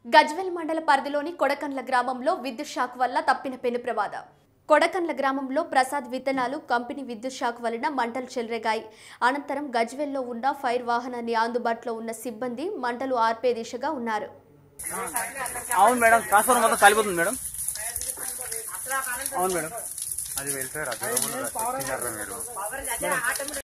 గజ్వేల్ మండల పరిధిలోని కొడకండ్ల గ్రామంలో విద్యుత్ షాక్ వల్ల తప్పిన పెను ప్రమాదం. కొడకండ్ల గ్రామంలో ప్రసాద్ విత్తనాలు కంపెనీ విద్యుత్ షాక్ వలన మంటలు చెలరేగాయి. అనంతరం గజ్వేల్లో ఉన్న ఫైర్ వాహనాన్ని అందుబాటులో ఉన్న సిబ్బంది మంటలు ఆర్పే దిశగా ఉన్నారు. అవును మేడం, ట్రాన్స్ఫార్మర్ మొత్తం కాలిపోతుంది మేడం. అవును మేడం, అది వెళ్తారు.